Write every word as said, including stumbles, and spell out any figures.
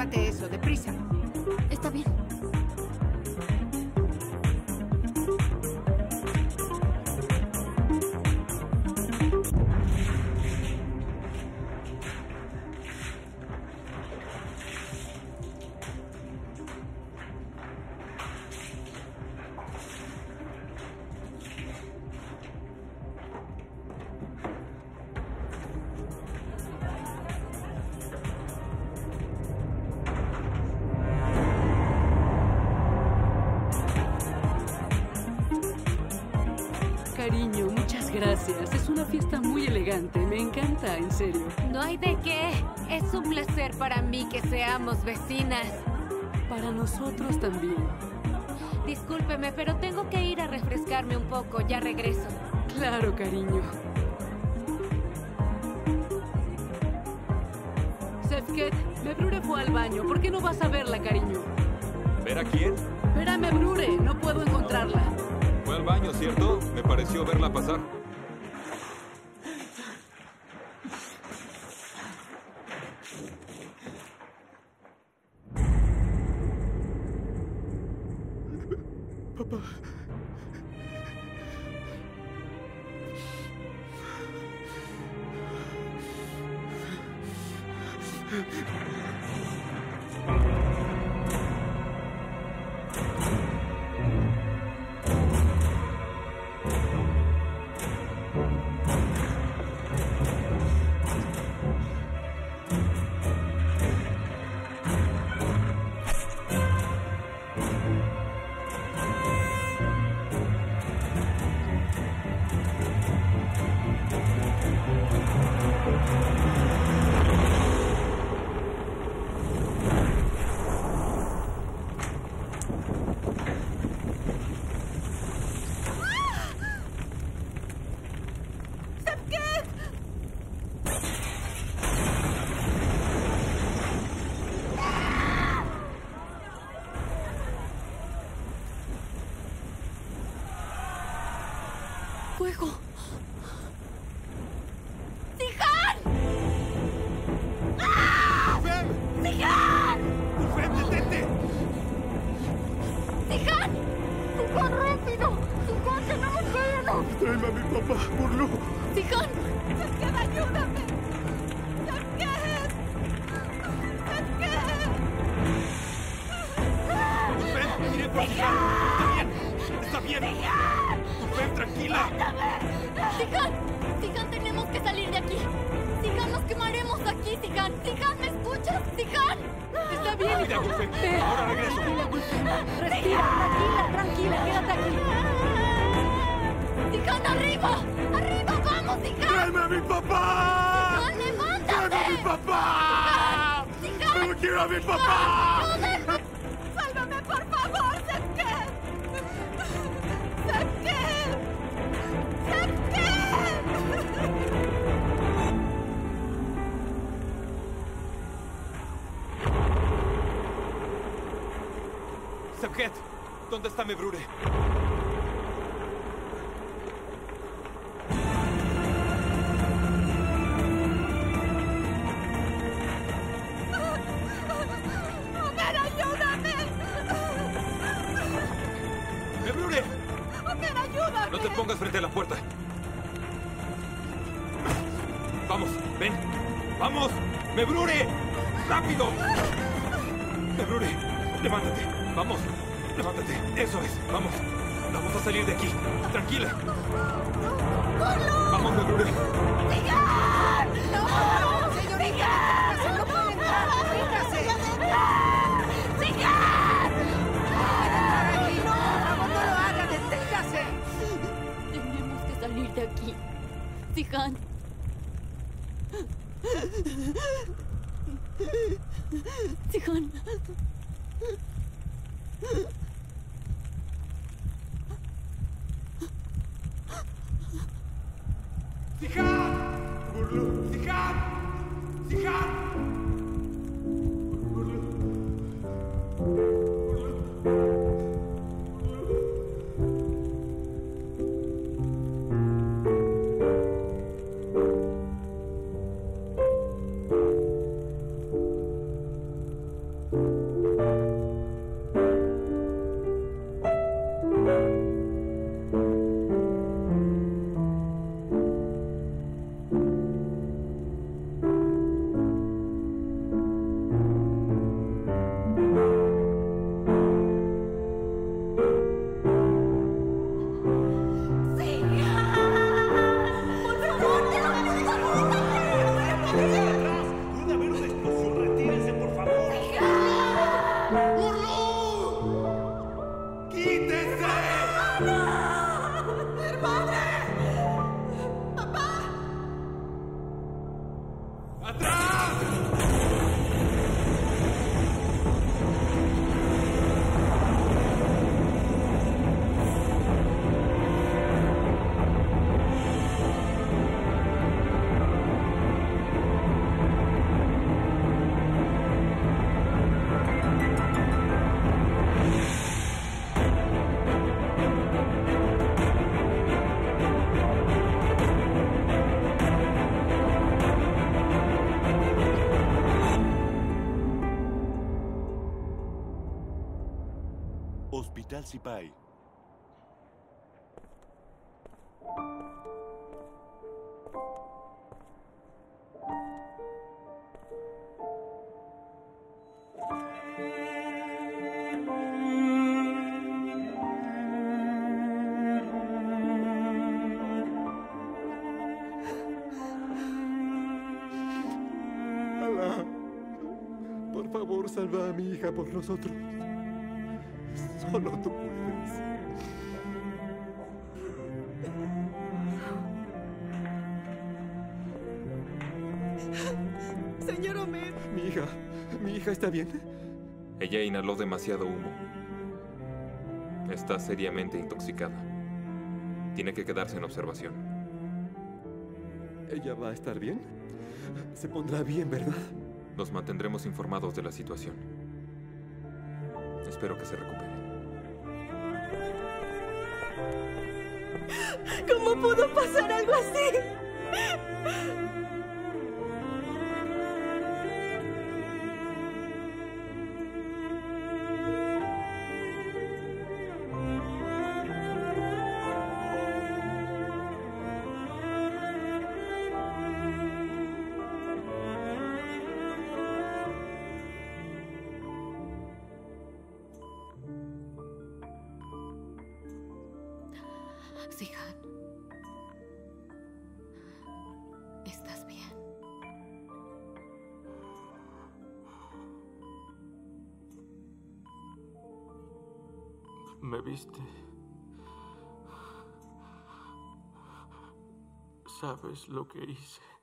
Tráete eso, deprisa. Está bien. Cariño, muchas gracias. Es una fiesta muy elegante. Me encanta, en serio. No hay de qué. Es un placer para mí que seamos vecinas. Para nosotros también. Discúlpeme, pero tengo que ir a refrescarme un poco. Ya regreso. Claro, cariño. Sefket, Mebrure fue al baño. ¿Por qué no vas a verla, cariño? ¿Ver a quién? Ver a Mebrure. No puedo encontrarla. Fue al baño, ¿cierto? Me pareció verla pasar. Papá. Fuego. ¡Sihan! ¡Ah! ¡Sihan! ¡Ufem, detente! ¡Sihan! ¡Sihan, rápido! ¡Sihan, tenemos que irnos! Tráeme a mi papá, por lo... ¡Sihan! ¡Sefket, ayúdame! ¡Sefket! ¡Sefket! ¡Ufem, iré por ti! ¡Está bien! ¡Está bien! ¡Ufem, tranquila! ¡Sihan! ¡Sihan, tenemos que salir de aquí! ¡Sihan, nos quemaremos aquí! ¡Sihan! ¡Sihan, ¿me escuchas? ¡Sihan! Está bien, Cuidado, Ufem. Ahora regreso. Respira, tranquila, tranquila. Quédate aquí. ¡Sihan, arriba! ¡Arriba, vamos, Sihan! ¡Tráeme a mi papá! ¡Sihan, levántate! ¡Tráeme a mi papá! ¡Sihan! ¡No quiero a mi papá! ¡Ayúdame! ¡Sálvame, por favor, Sefket! ¡Sefket! ¡Sefket! Sefket, ¿dónde está Mebrure? ¡Omer, ayúdame! ¡Mebrure! ¡Omer, ayúdame! No te pongas frente a la puerta. Vamos, ven. ¡Vamos! ¡Mebrure! ¡Rápido! Mebrure, levántate. Vamos, levántate. Eso es. Vamos. Vamos a salir de aquí. Tranquila. Vamos, Mebrure. ¡Sihan! ¡No! Señorita, ¿qué pasa? No puede entrar. Deténgase. ¡Sihan! Aquí, no, por favor, no lo haga. Deténgase. Tenemos que salir de aquí. Sihan. Sihan. ¡Sihan! ¡Sihan! ¡Sihan! ¡Levántense! ¡No! ¡Hermana! ¡Papá! ¡Atrás! Hospital Zipai. Alá, por favor, salva a mi hija por nosotros. Solo tú puedes. Señor Omed. Mi hija, mi hija está bien. Ella inhaló demasiado humo. Está seriamente intoxicada. Tiene que quedarse en observación. ¿Ella va a estar bien? Se pondrá bien, ¿verdad? Nos mantendremos informados de la situación. Espero que se recupere. ¿Cómo pudo pasar algo así? Zihan, ¿estás bien? ¿Me viste? ¿Sabes lo que hice?